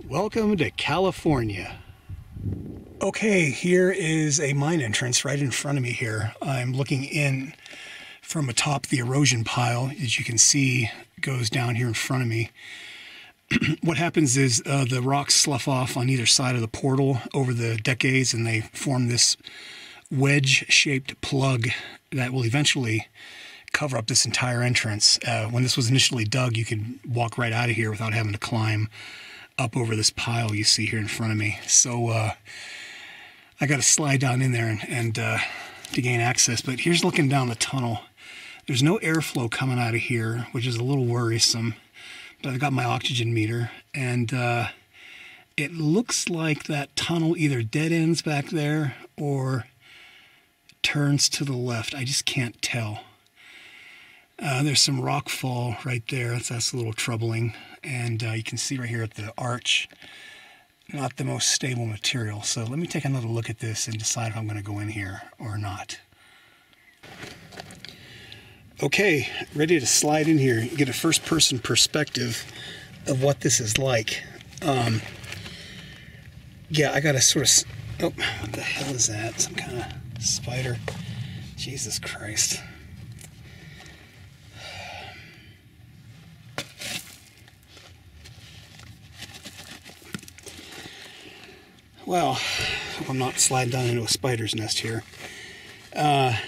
Welcome to California. Okay, here is a mine entrance right in front of me here. I'm looking in from atop the erosion pile. As you can see, it goes down here in front of me. What happens is the rocks slough off on either side of the portal over the decades, and they form this wedge-shaped plug that will eventually cover up this entire entrance. When this was initially dug, you could walk right out of here without having to climb up over this pile you see here in front of me. So I got to slide down in there and to gain access. But here's looking down the tunnel. There's no airflow coming out of here, which is a little worrisome. But I've got my oxygen meter, and it looks like that tunnel either dead ends back there or turns to the left. I just can't tell. There's some rock fall right there. That's a little troubling. And you can see right here at the arch, not the most stable material. So let me take another look at this and decide if I'm going to go in here or not. Okay, ready to slide in here, get a first-person perspective of what this is like. Yeah, I got to sort of... Oh, what the hell is that? Some kind of spider? Jesus Christ. Well, hope I'm not sliding down into a spider's nest here. I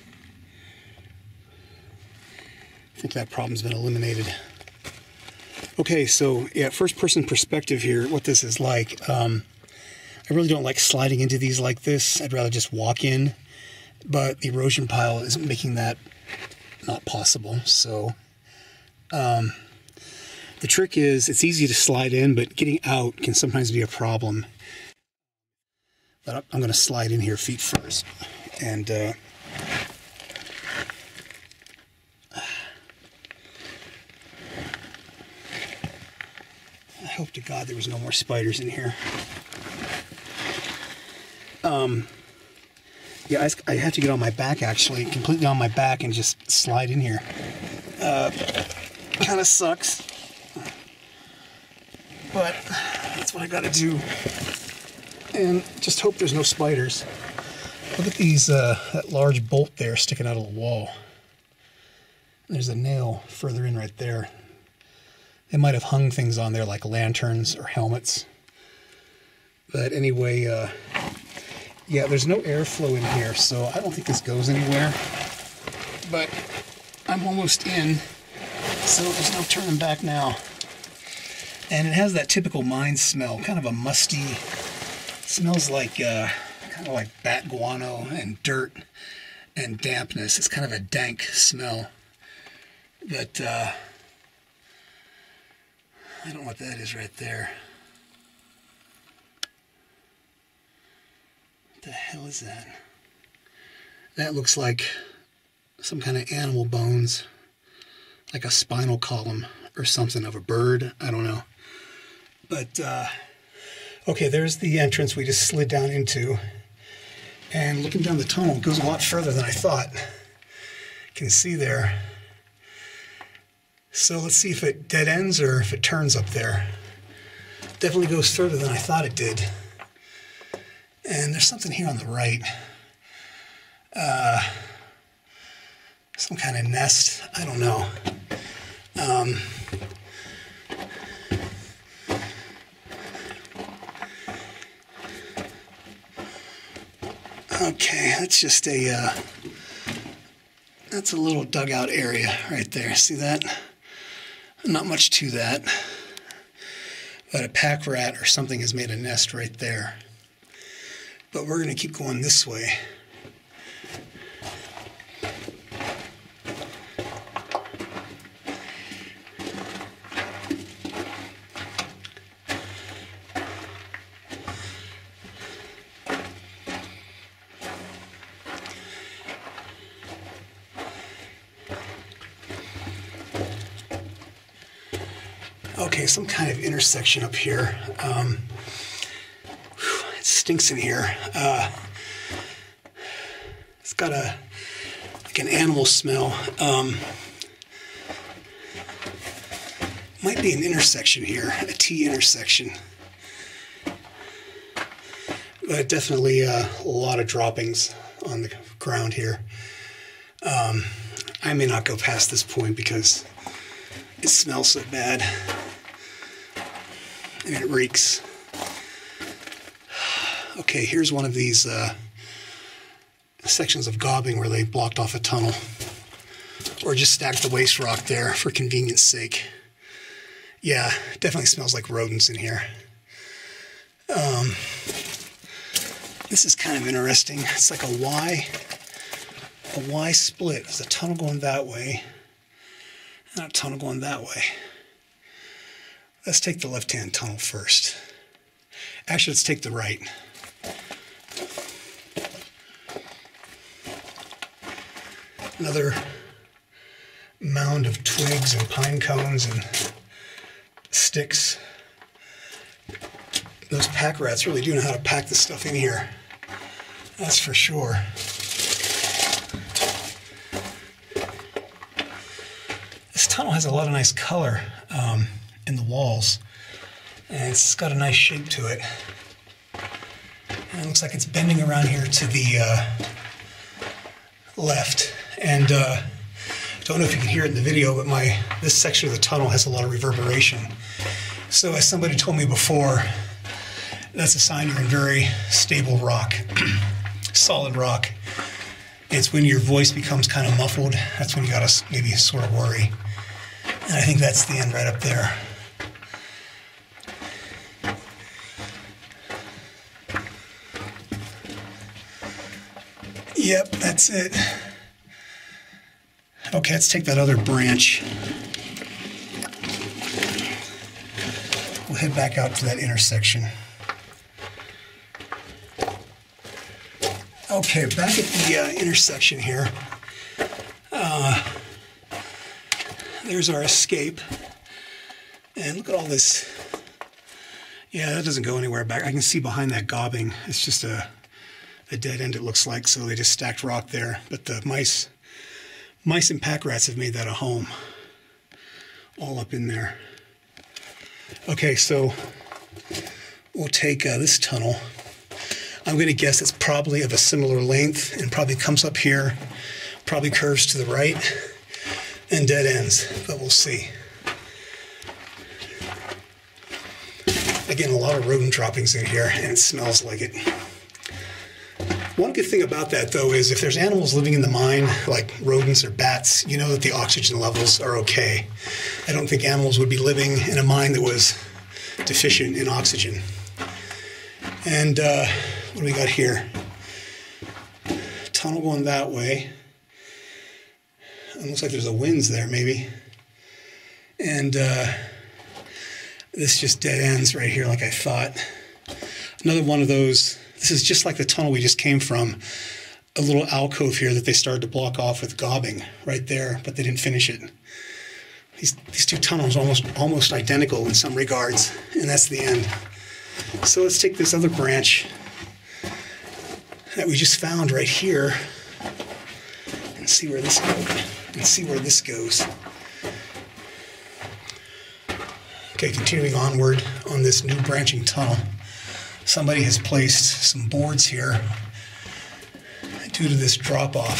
think that problem's been eliminated. Okay, so yeah, first-person perspective here, what this is like. I really don't like sliding into these like this. I'd rather just walk in, but the erosion pile is making that not possible. So the trick is it's easy to slide in, but getting out can sometimes be a problem. But I'm going to slide in here feet first, and I hope to God there was no more spiders in here. Yeah, I have to get on my back, actually, completely on my back, and just slide in here. Kind of sucks, but that's what I got to do. And just hope there's no spiders. Look at these, that large bolt there sticking out of the wall. There's a nail further in right there. They might have hung things on there like lanterns or helmets. But anyway, yeah, there's no airflow in here, so I don't think this goes anywhere. But I'm almost in, so there's no turning back now. And it has that typical mine smell, kind of a musty... Smells like kind of like bat guano and dirt and dampness. It's kind of a dank smell. But I don't know what that is right there. What the hell is that? That looks like some kind of animal bones, like a spinal column or something of a bird. I don't know. But okay, there's the entrance we just slid down into. And looking down the tunnel, it goes a lot further than I thought. You can see there. So let's see if it dead ends or if it turns up there. Definitely goes further than I thought it did. And there's something here on the right. Some kind of nest. I don't know. Okay, that's just that's a little dugout area right there. See that? Not much to that. But a pack rat or something has made a nest right there. But we're going to keep going this way. Okay, some kind of intersection up here. It stinks in here. It's got like an animal smell. Might be an intersection here, a T intersection. But definitely a lot of droppings on the ground here. I may not go past this point because it smells so bad. And it reeks. Okay, here's one of these sections of gobbing where they blocked off a tunnel. Or just stacked the waste rock there for convenience sake. Yeah, definitely smells like rodents in here. This is kind of interesting. It's like a Y split. There's a tunnel going that way and a tunnel going that way. Let's take the left-hand tunnel first. Actually, let's take the right. Another mound of twigs and pine cones and sticks. Those pack rats really do know how to pack the stuff in here. That's for sure. This tunnel has a lot of nice color in the walls, and it's got a nice shape to it. And it looks like it's bending around here to the left. And don't know if you can hear it in the video, but this section of the tunnel has a lot of reverberation. So as somebody told me before, that's a sign you're in very stable rock, solid rock. It's when your voice becomes kind of muffled, that's when you gotta maybe sort of worry. And I think that's the end right up there. Yep, that's it. Okay, let's take that other branch. We'll head back out to that intersection. Okay, back at the intersection here. There's our escape. And look at all this. Yeah, that doesn't go anywhere back. I can see behind that gobbing. It's just a dead end, it looks like, so they just stacked rock there. But the mice and pack rats have made that a home. All up in there. Okay, so we'll take this tunnel. I'm going to guess it's probably of a similar length and probably comes up here, probably curves to the right, and dead ends, but we'll see. Again, a lot of rodent droppings in here, and it smells like it. One good thing about that, though, is if there's animals living in the mine, like rodents or bats, you know that the oxygen levels are okay. I don't think animals would be living in a mine that was deficient in oxygen. And what do we got here? Tunnel going that way. It looks like there's a winds there, maybe. And this just dead ends right here, like I thought. Another one of those. This is just like the tunnel we just came from. A little alcove here that they started to block off with gobbing right there, but they didn't finish it. These two tunnels are almost identical in some regards, and that's the end. So let's take this other branch that we just found right here and see where this goes. Okay, continuing onward on this new branching tunnel. Somebody has placed some boards here due to this drop-off.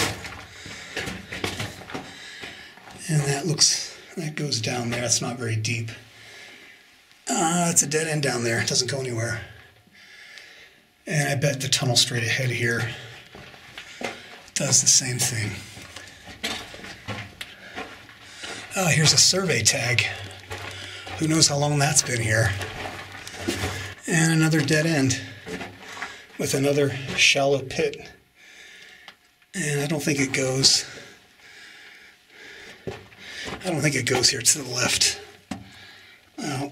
And that goes down there. That's not very deep. It's a dead end down there. It doesn't go anywhere. And I bet the tunnel straight ahead here does the same thing. Here's a survey tag. Who knows how long that's been here. And another dead end with another shallow pit. And I don't think it goes here to the left. Well,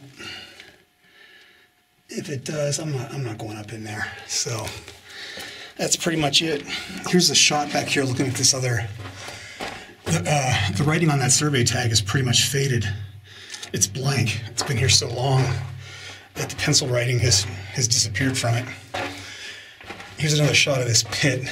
if it does, I'm not going up in there. So that's pretty much it. Here's a shot back here looking at this other. The writing on that survey tag is pretty much faded. It's blank. It's been here so long that the pencil writing has disappeared from it. Here's another shot of this pit.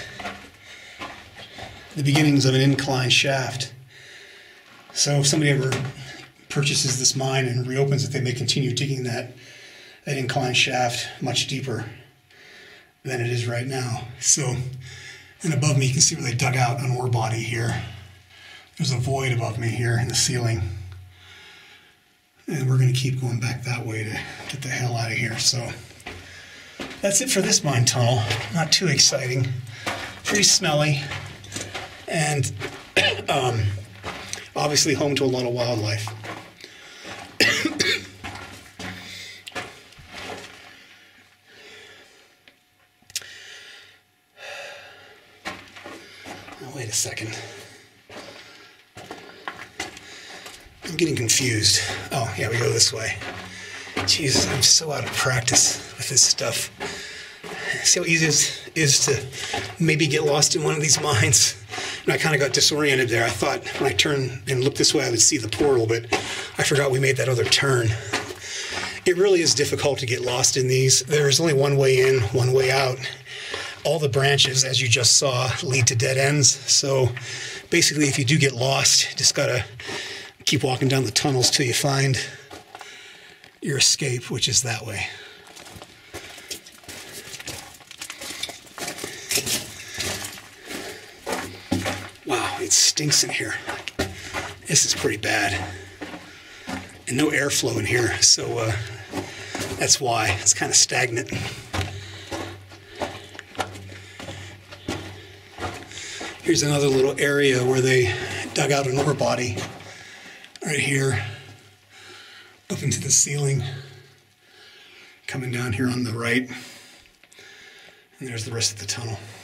The beginnings of an incline shaft. So if somebody ever purchases this mine and reopens it, they may continue digging that incline shaft much deeper. than it is right now. So, and above me you can see where they dug out an ore body here. There's a void above me here in the ceiling. And we're going to keep going back that way to get the hell out of here. So that's it for this mine tunnel. Not too exciting. Pretty smelly. And obviously home to a lot of wildlife. Now, wait a second. I'm getting confused. Oh, yeah, we go this way. Jesus, I'm so out of practice with this stuff. See how easy it is to maybe get lost in one of these mines? And I kind of got disoriented there. I thought when I turned and looked this way, I would see the portal, but I forgot we made that other turn. It really is difficult to get lost in these. There's only one way in, one way out. All the branches, as you just saw, lead to dead ends. So basically, if you do get lost, you just gotta keep walking down the tunnels till you find your escape, which is that way. Wow, it stinks in here. This is pretty bad. And no airflow in here, so that's why. It's kind of stagnant. Here's another little area where they dug out an ore body. Right here, up into the ceiling, coming down here on the right, and there's the rest of the tunnel.